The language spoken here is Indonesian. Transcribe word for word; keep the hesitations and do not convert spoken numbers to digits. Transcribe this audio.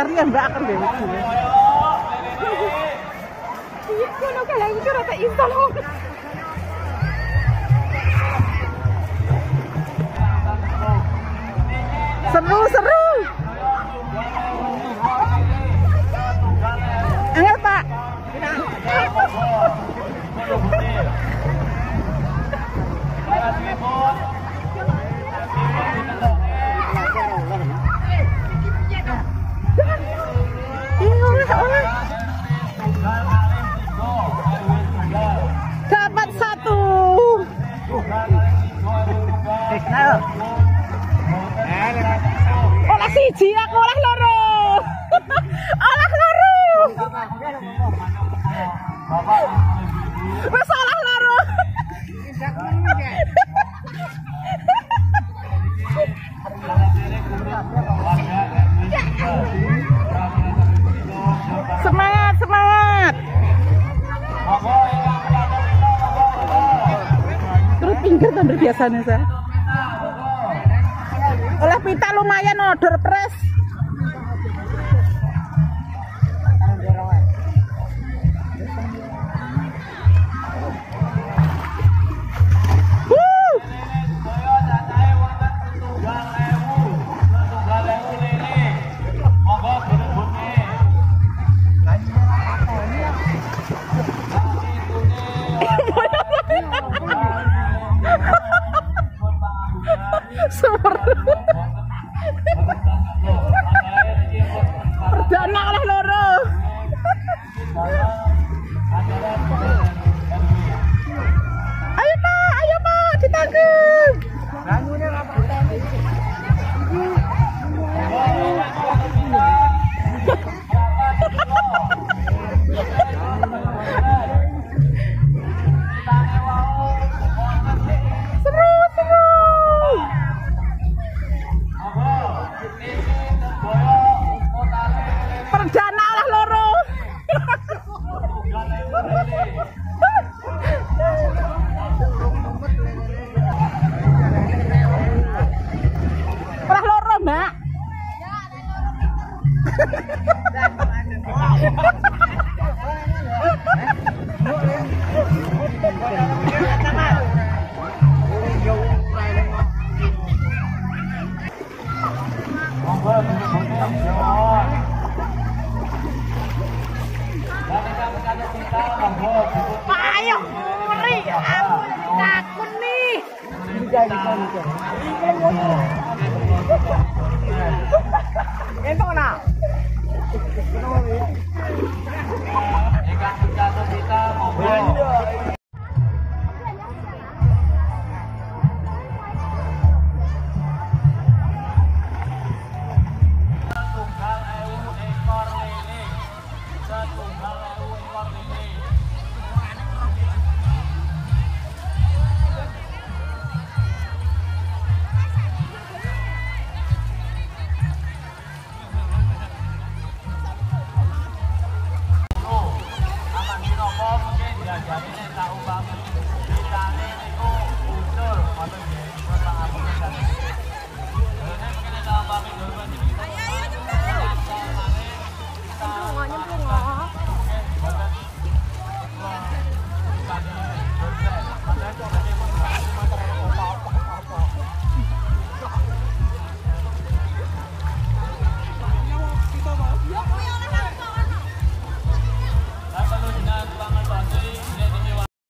Eri ya mbak akan dewe. Iya, kalau kalian itu rata install. Seru seru. Enggak pak. Dapat satu. Olah siji aku olah loro. Olah loro. Wes olah loro. Semangat, semangat. Terus pinggir kan biasanya saya. Oleh pita lumayan odor pres. Perdana oleh loro. Ayo pak, ayo pak, ditangkep. Seru, seru. Perdana lah loro. Pernah loro mbak. Ayo, meri, aku takut nih. Itu nak. Jadi tak ubah